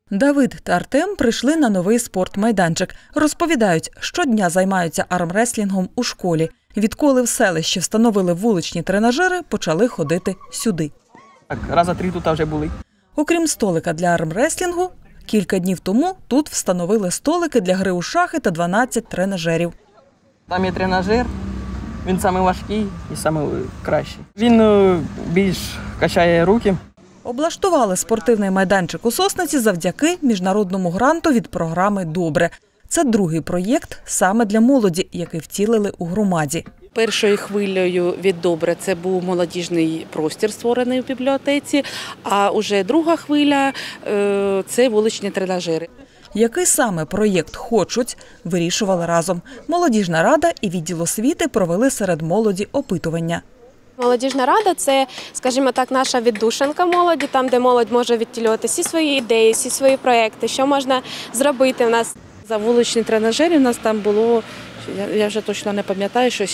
Давид та Артем прийшли на новий спортмайданчик. Розповідають, щодня займаються армреслінгом у школі. Відколи в селищі встановили вуличні тренажери, почали ходити сюди. Так, рази 3 тут вже були. Окрім столика для армреслінгу, кілька днів тому тут встановили столики для гри у шахи та 12 тренажерів. Там є тренажер, він найважкий і найкращий. Він більш качає руки. Облаштували спортивний майданчик у Сосниці завдяки міжнародному гранту від програми «Добре». Це другий проєкт саме для молоді, який втілили у громаді. Першою хвилею від «Добре» це був молодіжний простір, створений в бібліотеці, а вже друга хвиля – це вуличні тренажери. Який саме проєкт хочуть, вирішували разом. Молодіжна рада і відділ освіти провели серед молоді опитування. Молодіжна рада – це, скажімо так, наша віддушинка молоді, там, де молодь може відтілювати всі свої ідеї, всі свої проекти, що можна зробити в нас. За вуличні тренажери в нас там було, я вже точно не пам'ятаю, що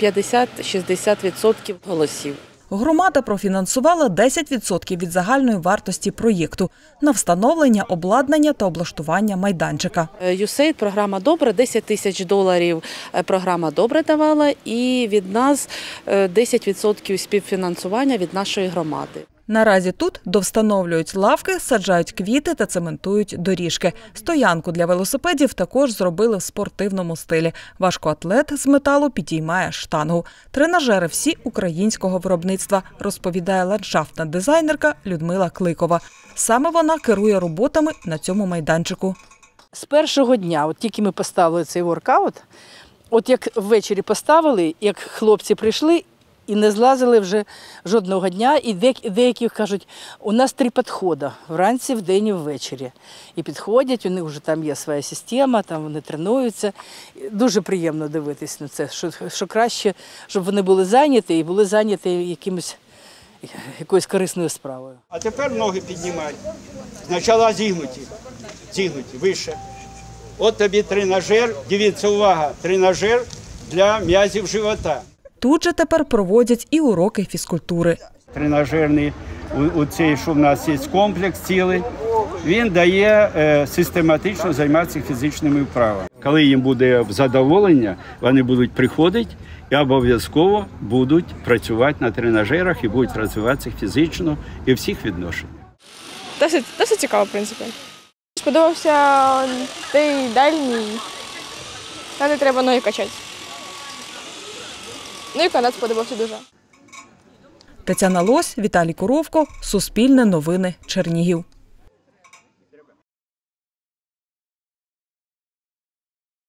50-60% голосів. Громада профінансувала 10% від загальної вартості проєкту на встановлення, обладнання та облаштування майданчика. USAID, програма «Добре», $10 000 програма «Добре» давала, і від нас 10% співфінансування від нашої громади. Наразі тут довстановлюють лавки, саджають квіти та цементують доріжки. Стоянку для велосипедів також зробили в спортивному стилі. Важкоатлет з металу підіймає штангу. Тренажери всі українського виробництва, розповідає ландшафтна дизайнерка Людмила Кликова. Саме вона керує роботами на цьому майданчику. З першого дня, от тільки ми поставили цей воркаут, от як ввечері поставили, як хлопці прийшли, і не злазили вже жодного дня. І деякі кажуть, у нас 3 підходи – вранці, вдень і ввечері. І підходять, у них вже там є своя система, там вони тренуються. Дуже приємно дивитись на це, що краще, щоб вони були зайняті і були зайняті якоюсь корисною справою. А тепер ноги піднімай. Спочатку зігнуті, вище. От тобі тренажер, дивіться, увага, тренажер для м'язів живота. Тут же тепер проводять і уроки фізкультури. Тренажерний, оцей, що в нас є комплекс цілий, він дає систематично займатися фізичними вправами. Коли їм буде задоволення, вони будуть приходити і обов'язково будуть працювати на тренажерах і будуть розвиватися фізично і всіх відношеннях. Досить цікаво, в принципі. Сподобався той дальній, там не треба ноги качати. Ну і канат сподобався дуже. Тетяна Лось, Віталій Коровко, Суспільне новини, Чернігів.